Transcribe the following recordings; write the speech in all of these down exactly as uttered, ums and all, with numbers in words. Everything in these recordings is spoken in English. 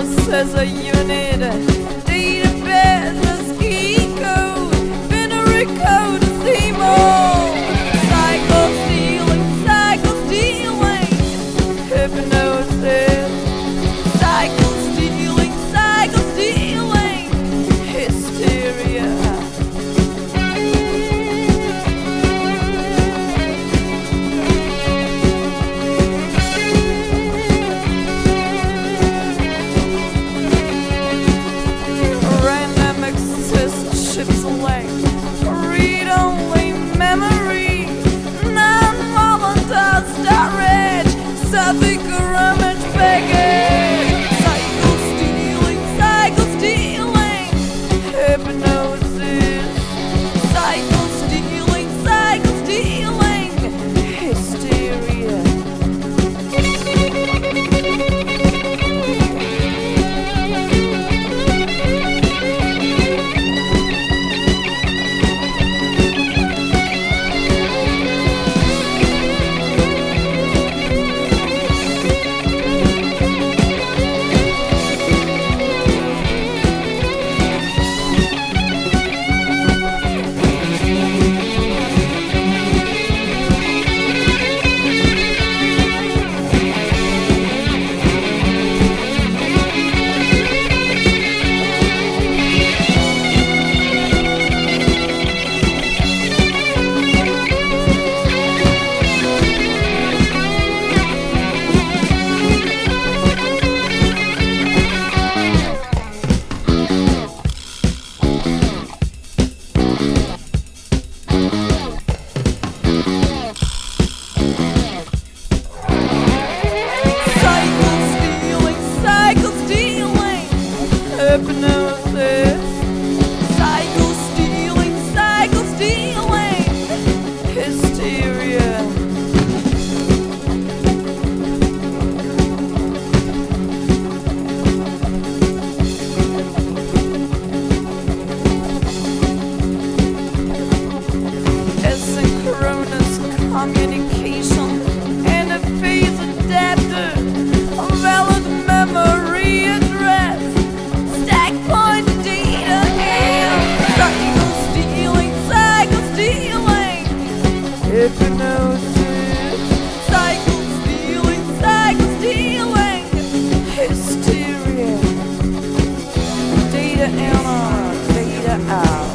virus as a unit, database as key code, binary code as emo, cycle stealing, cycle stealing, hypnosis, cycle stealing, cycle stealing, hysteria. Chips away, read-only memory, non-volatile storage, Suffolk rummage package, cycle stealing, cycle stealing, hypnosis, cycle stealing, cycle stealing, hysteria. Hypnosis, cycle stealing, cycle stealing, hysteria. Asynchronous communication and a phase adapter, a valid memory address, stack point data and cycle stealing, cycle stealing, hypnosis, cycle stealing, cycle stealing, hysteria, data in, data out,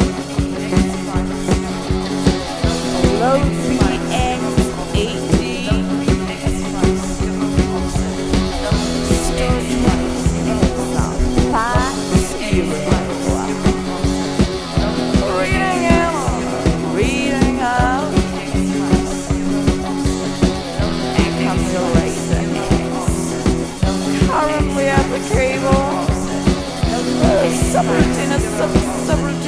low V X eighty, reading out, reading out, encapsulator X, currently at the cable, subroutine, sub subroutine.